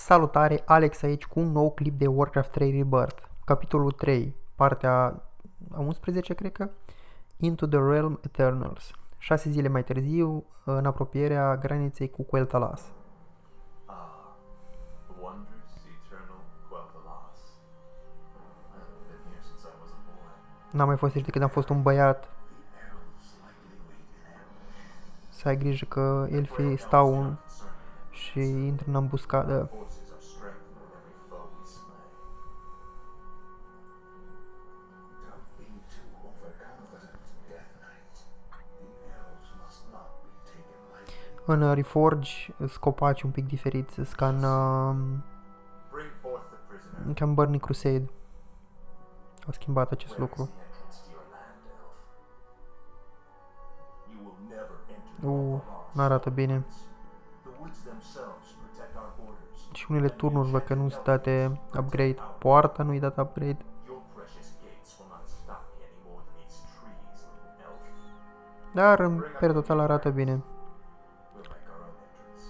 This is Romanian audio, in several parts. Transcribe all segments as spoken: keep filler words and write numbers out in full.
Salutare, Alex aici cu un nou clip de Warcraft trei Rebirth, capitolul trei, partea a unsprezece, cred că, Into the Realm Eternals, șase zile mai târziu, în apropierea graniței cu Quel'Thalas. Ah, wondrous eternal Quel'Thalas. I haven't been here since I was a boy. N-am mai fost aici de când am fost un băiat. The elves likely wait in ambush. Să ai grijă că elfii stau Concerning și intră în ambuscadă. forces are strengthened with every foe we slay. Don't be too overconfident, Death Knight. The elves must not be taken lightly. În Reforge sunt copaci un pic diferiți, sunt ca în, uh, Bring forth the prisoner. ca în Burning Crusade. Au schimbat acest Where is lucru. the entrance to your land, elf? You will never enter Uh, Quel'Thalas. n-arată bine. The woods themselves protect our borders. Și unele turnuri văd că nu sunt date upgrade. Poarta nu-i dat upgrade. Your precious gates will not stop me any more than these trees, little elf. Dar în per total arată bine. We'll make our own entrance.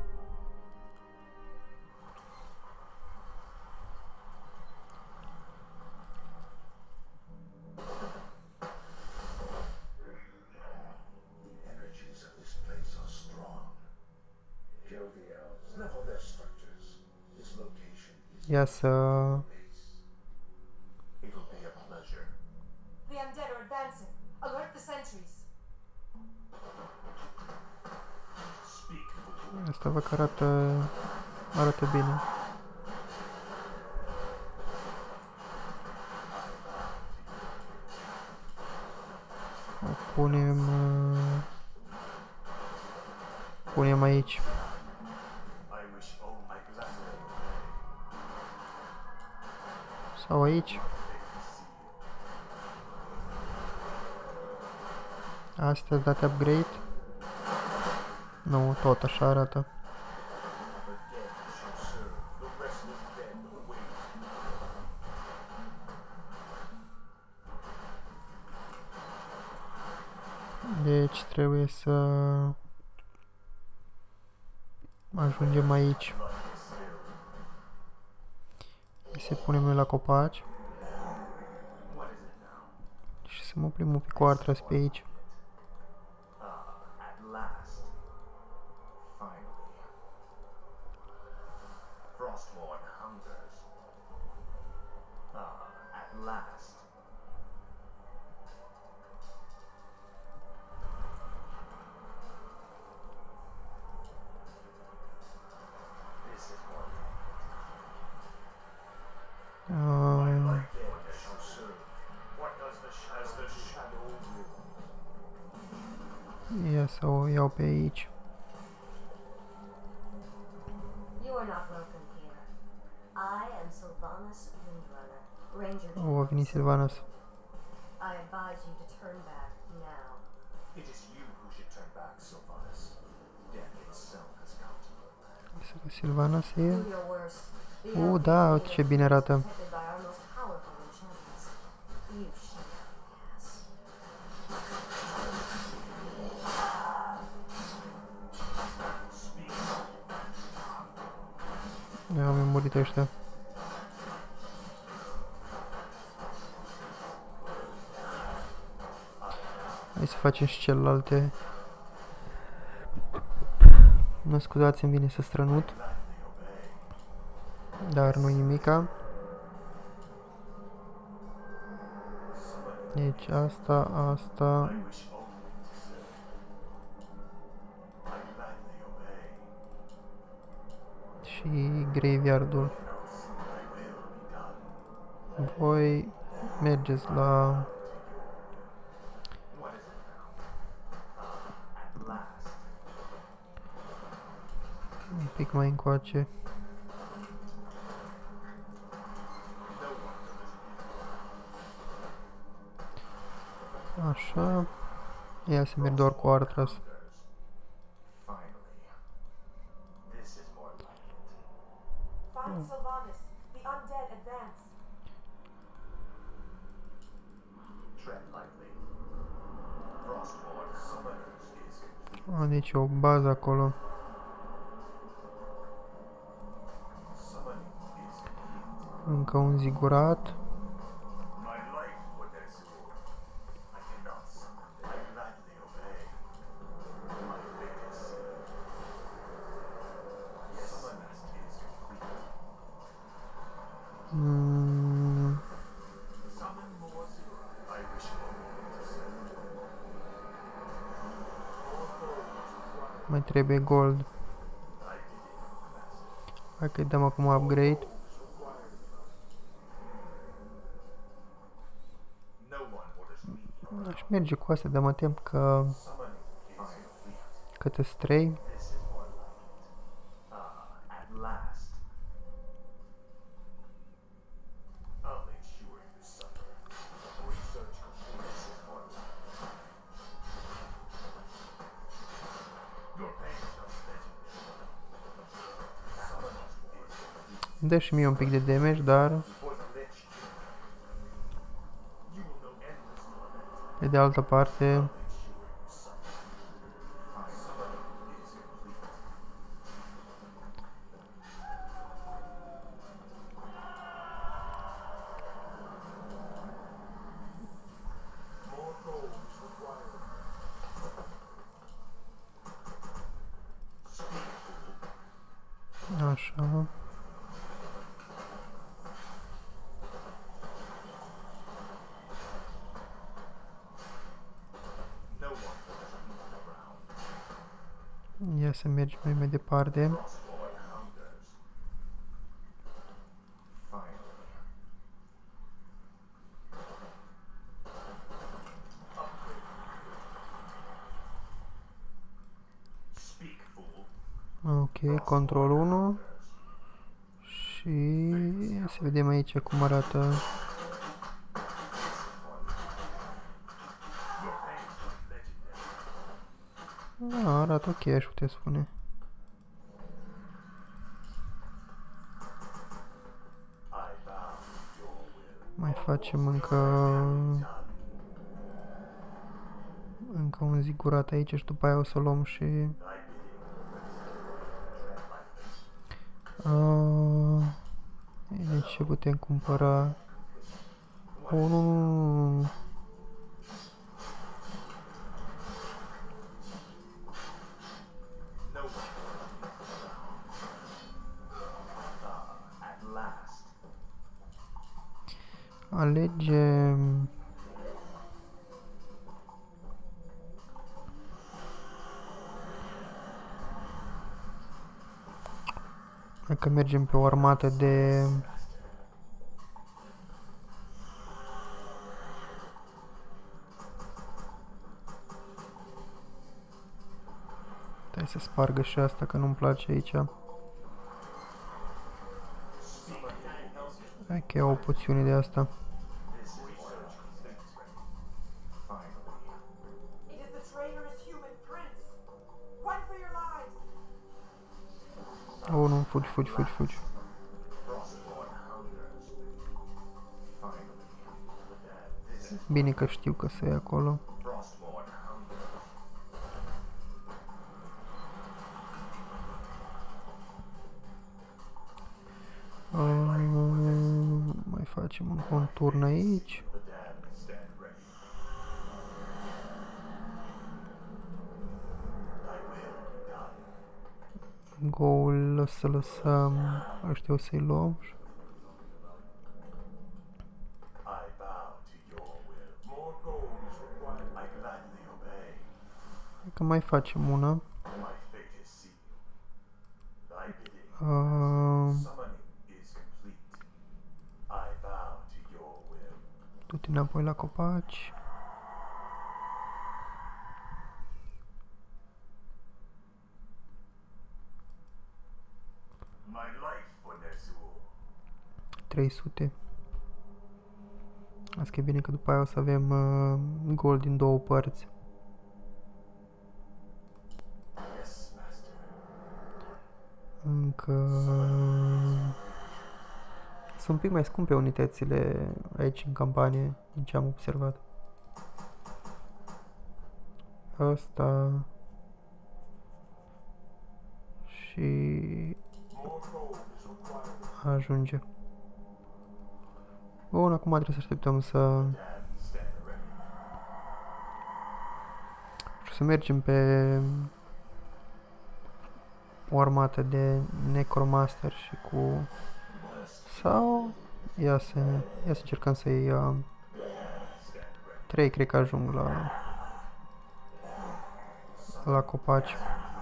The energies of this place are strong. Kill the elves, level their structures. This location is Ia să... base. It'll be a pleasure. The undead are advancing. Alert the sentries. Speak, fool. Asta văd că arată... arată bine. O punem... uh, Punem aici. I wish all my blessing. Sau aici. Astea date upgrade. Nu, tot așa arată. The dead shall serve the restless dead who wait. Deci trebuie să... ajungem aici. Și să punem noi la copaci. What is it now? Și să mă plimb un pic cu Arthras pe aici. Ah, at last. Finally. Frostmourne hungers. Ah, at last. This is more Uh, like dead shall serve. What does the shadow, as the shadow will? ia să o iau pe aici. You are not welcome here. I am Sylvanas Windrunner, Ranger. O, a venit Sylvanas. I advise you to turn back now. It is you who should turn back, Sylvanas. Death itself has come to look. Să văd Sylvanas e... Do your worst. The Uh, elf da, is uite ce bine arată. protected by our most powerful enchantments. You shall pass. Da, mi-au murit ăștia. Hai să facem și celelalte. Nu scuzați-mi, vine să strănut. Dar nu nimica. Deci asta, asta I wish only to serve. I gladly obey. și graveyardul. Else thy will be done. Voi mergeți la... What is it now? Ah, at last. un pic mai încoace. No one Așa. Ia să merg doar cu Arthras. Finally. This is more like it. Find Sylvanas. The undead advance. Tread lightly. Frostmourne summoners is complete. A, deci o bază acolo. Încă un zigurat. My life for Ner'zhul. I cannot summon. I gladly obey. My fate is sealed. Yes, summon is complete. Mm, Summon more Ziggurat. I wish for more to send. More gold required. mai trebuie gold. I bidding, master. Hai că-i dăm acum upgrade. No one orders me. Aș merge cu asta, dar mă tem că Summoning is complete. câte trei. This is more like it. Ah, at last. I'll make sure you suffer. Research complete. This is more like it. Your pain shall legendary. Summoning is complete. Dă și mie un pic de damage, dar For the Lich King. You will know endless torment. pe de altă parte Make sure you suffer. My summoning is complete. More gold is required. Speak, fool. așa. No one orders me to the ground. Ia să mergem mai, mai departe. Frostborn hungers. Finally. Upgrade. Speak, fool. Ok, control unu. Și să vedem aici cum arată. Your pain is legendary. Da, arată ok, aș putea spune. I bow to your will. Mai facem încă încă un zigurat aici și după aia o să luăm și Thy bidding, tread lightly. uh, aici ce putem cumpăra. Oh, nu, nu, nu, nu. No one orders me to the ground. Ah, at last. Alegem Dacă mergem pe o armată de Hai să spargă și asta că nu-mi place aici. Hai că iau o poțiune de asta. It is the traitorous human prince. Run for your lives. Oh, nu, fugi, fugi, fugi, fugi. Frostborn hungers. Finally. This is Bine că știu că să e acolo. Frostborn hungers. Uh, mai facem încă un turn aici. The damned stand ready. Thy will be done. Goul o să lăsăm, ăștia o să-i luăm. I bow to your will. More gold is required. I gladly obey. Hai că mai facem una. My fate is sealed. Thy bidding. Uh, Summoning is complete. I bow to your will. Du-te înapoi la copaci. My life for Ner'zhul. trei sute. Asta e bine că după aia o să avem uh, gold din două părți. Yes, master. Încă... Sunt un pic mai scumpe unitățile aici în campanie, din ce am observat. Asta... Și... More gold is required. ajunge. Bun, acum trebuie să așteptăm să... Dad, stand ready. și să mergem pe o armată de Necromaster și cu... sau... Ia să, ia să încercăm să-i... Uh, trei cred că ajung la... la copaci.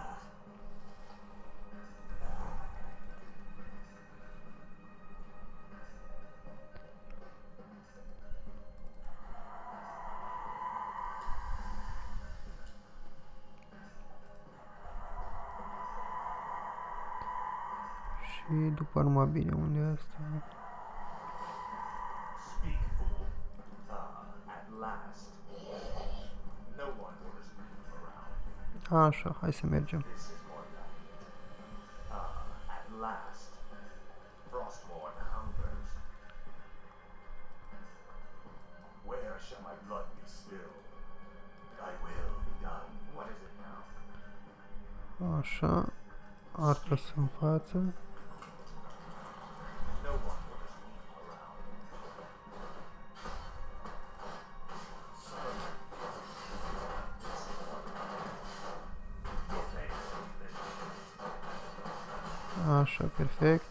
Și după numai bine unde e asta. Speak, fool. Ah, at last. No one orders me around. Așa, hai să mergem. This is more like it. Ah, at last. Frostborn hungers. Where shall my blood be spilled? Thy will be done. What is it now? Așa. Artă în față. No one orders me around. Son. Your pain is finished. Așa, perfect.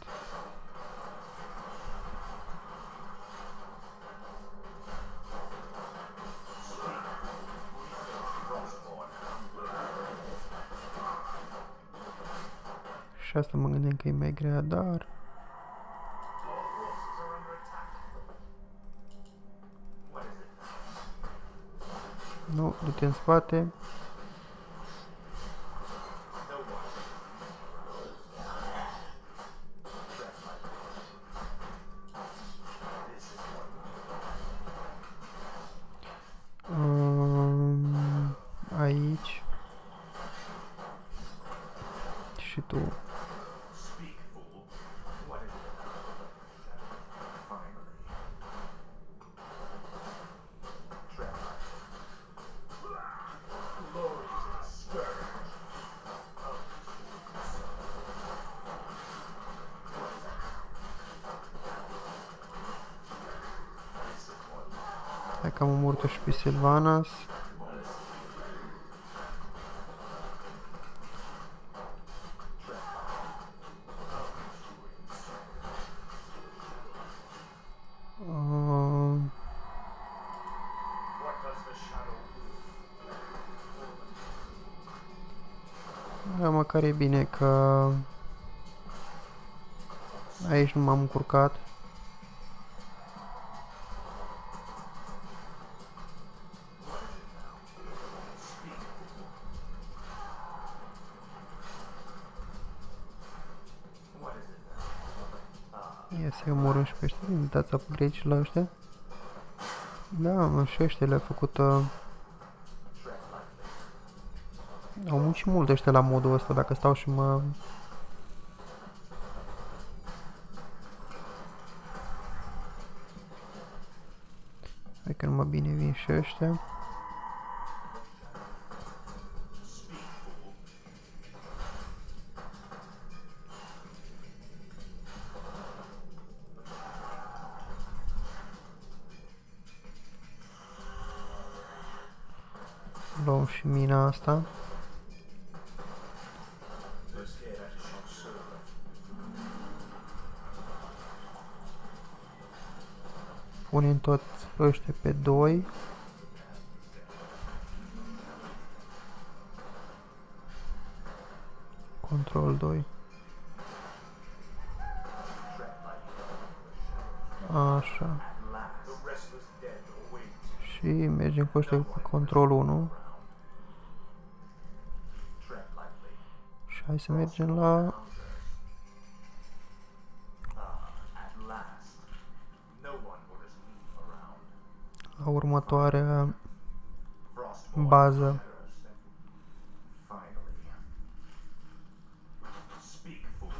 Frostborn Și asta mă gândeam că e mai grea, dar... forces are under attack. What is it now? Nu, du-te în spate. No one. Tread lightly. This is more Um, aici. Și tu. Speak, fool. What is it? Finally. Tread lightly. Glory to the scourge. This is more like Hai că am omorât-o și pe Sylvanas. Um, what does the shadow da, măcar e bine că aici nu m-am încurcat. What is it now? Ia să-i omorâm și pe ăștia. Dați upgrade și la ăștia. Da, mă, și ăștia le-a făcut... Uh, Tread lightly. au muncit mult ăștia la modul ăsta, dacă stau și mă... Hai că numai bine vin și ăștia. Luăm și mina asta. This here shall serve. Punem tot ăștia pe doi. Control doi. Așa. The restless dead await. Și mergem cu ăștia pe control unu. Tread lightly. Și hai să mergem la... Ah, at last. No one orders me around. la următoarea Frostborn bază. Finally. Speak, fool.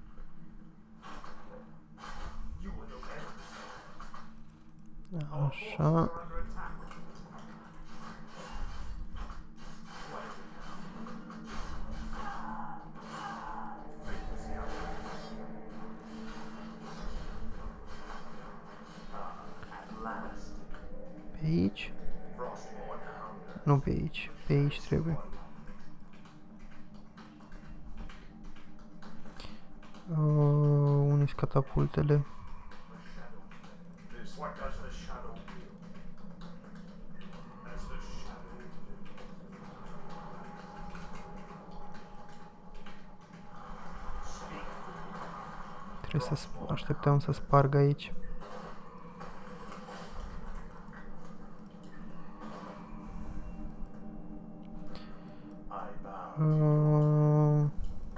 You and your enemies Așa. are under attack. What is it now? Fate is the outcome. aici? Frostborn hunger. Nu pe aici. Pe aici trebuie. Uh, unde sunt catapultele? This what does the shadow will? As the shadow will. Speak. Trebuie să sp- așteptăm să sparg aici. I bow. Uh,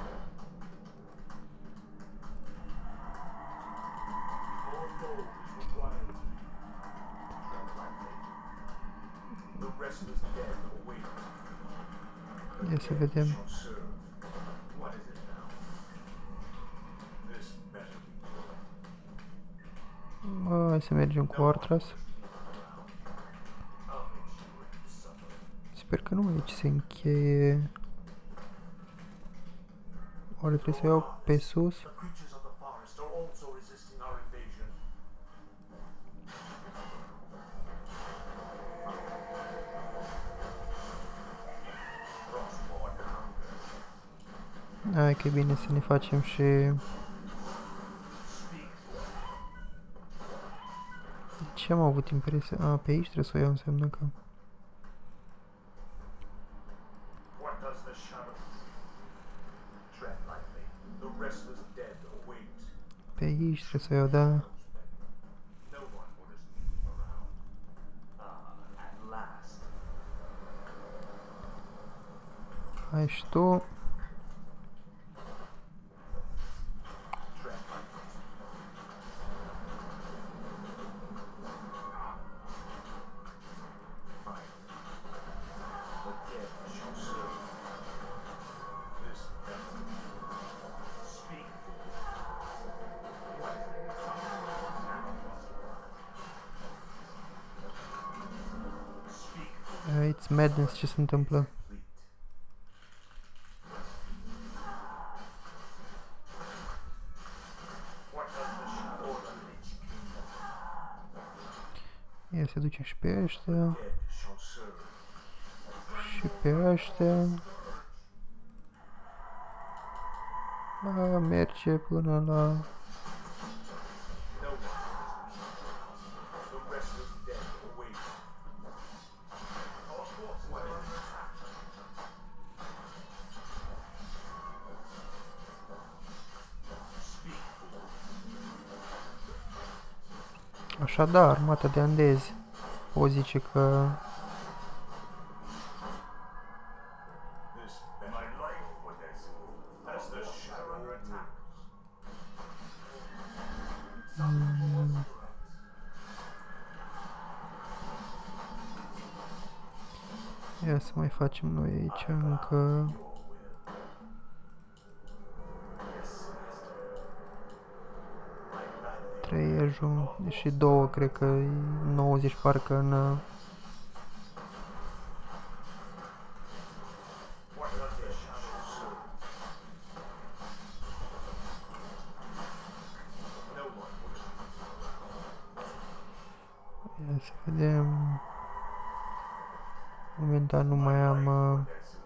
More gold is required. The restless dead await. ia să vedem. Shall serve. What is it now? This better be good. Uh, hai să mergem cu Ortras. I'll make sure you suffer. Sper că nu aici se încheie. Oare trebuie să iau pe sus? The creatures of the forest are also resisting our invasion. Frostborn hunger. Hai că e bine să ne facem și... Speak. Ce am avut impresia? A, pe aici trebuie să o iau, înseamnă că... What does the shadow? Tread lightly. The restless dead await. Pe aici trebuie să o iau, da. No one will just leave around. Ah, at last. Hai și tu. Tread lightly. Fine. The dead shall serve. This better. Speak. What is it? Speak. Uh, It's madness ce se întâmplă. Complete. What does the shadow of the Lich Kingdom? Ia să ducem și pe ăștia. Dead shall serve. Și pe ăștia. A, merge până la... No one is The restless dead await. Of course, what is it? Speak. Așadar, armata de andezi. O zice că... This my life for this. As the shadow attacks. Ia să mai facem noi aici încă... Your will. Yes, master. I gladly trei ajung, și două, cred că e nouăzeci parcă în... uh, What does the shadow serve? No one will. Ia să vedem... Momentan nu mai am... uh,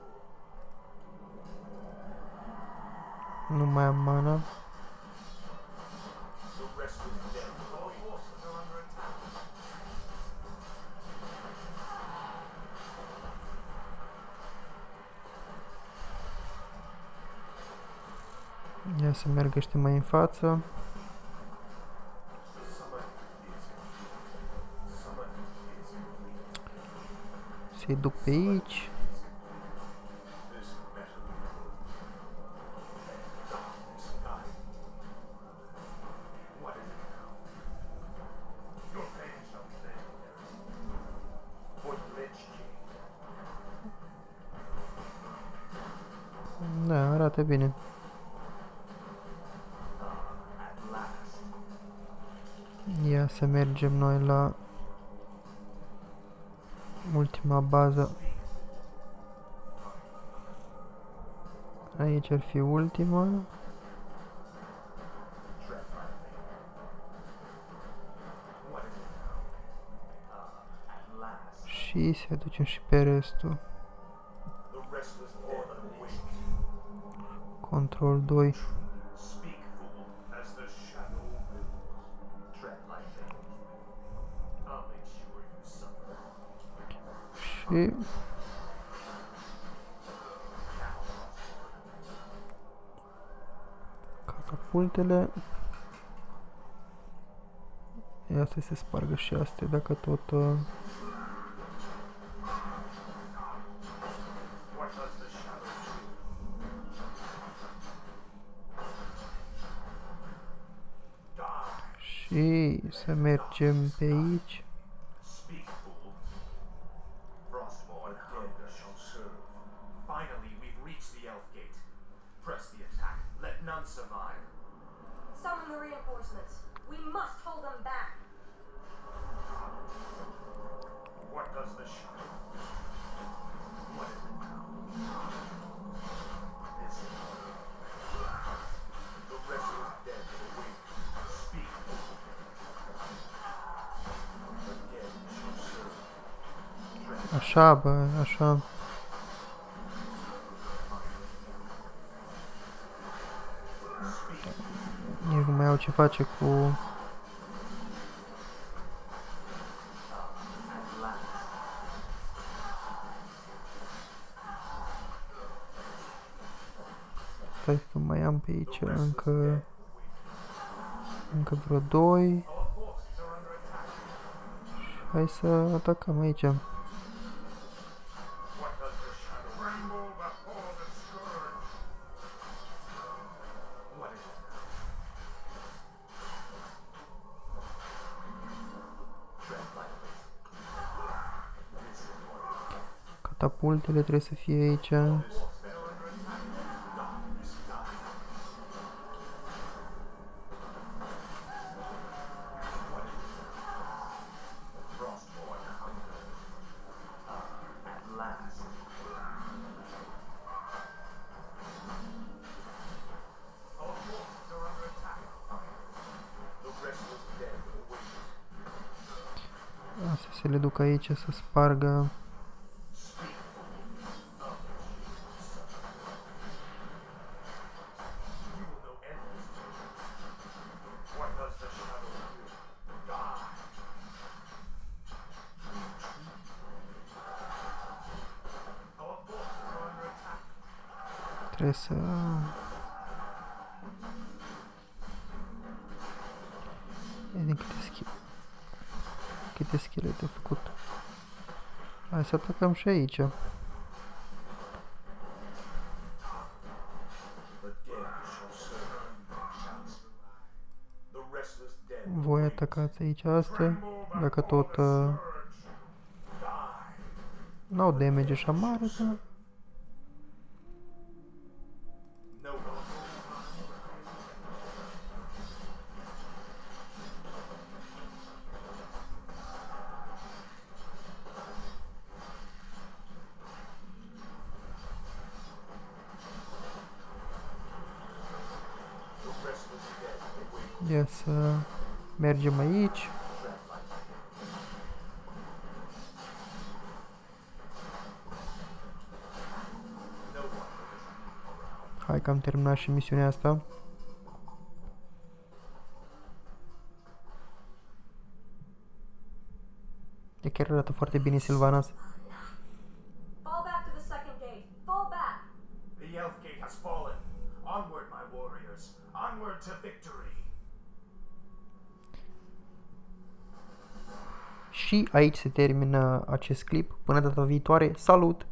Nu mai am mana. The restless dead. Our forces are under attack. Ia să meargă ăștia mai în față. Summon is Summon is complete. Să-i duc pe aici. This better be good. Darkness guide. What is it now? Your fate shall be legendary. For the Lich King. Da, arată bine. At last. Ia să mergem noi la ultima bază. Aici ar fi ultima. Tread lightly. What is it now? Ah, at Și să aducem și pe restul. The restless dead await. Control doi. Speak, fool, as the shadow wills. Tread lightly. I'll make sure you suffer. Și... Catapultele. Ia să se spargă și astea, dacă tot... Uh... What does the shadow do? Die. Și să mergem pe aici. Speak, fool. Frostmourne dead shall serve. Finally, we've reached the Elf Gate. Press the attack. Let none survive. Summon the reinforcements. We must hold them back. What does the shadow? What is it now? Is it? The restless dead await. Speak. The dead shall serve. Tread. Așa, bă, așa. Nici nu mai au ce face cu... Stai că mai am pe aici încă... Încă vreo doi. Hai să atacăm aici. What does the shadow tremble before the scourge? What is it? Tread lightly. Listen, warrior. Catapultele trebuie să fie aici. This is better under attack. Darkness die. What is it? Frostmourne hunger. Ah, at last. Our forces are under attack. The restless dead await. Asta să le duc aici să spargă. Speak. Of you will know endless torture. What does the shadow do? Die. Our forces are under attack. Trebuie să... Vedem câte schele... Câte schelete au făcut. Hai să atacăm și aici. The dead shall serve. The restless dead. Voi atacați aici astea. Dacă tot... Uh, n-au damage așa mare, dar... No one. The restless dead await. Ia să mergem aici. No one around. Hai că am terminat și misiunea asta. E chiar arată foarte bine Sylvanas. Fall back to the second gate. Fall back. The Elf Gate has fallen. Onward, my warriors. Onward to victory. Și aici se termină acest clip. Până data viitoare, salut!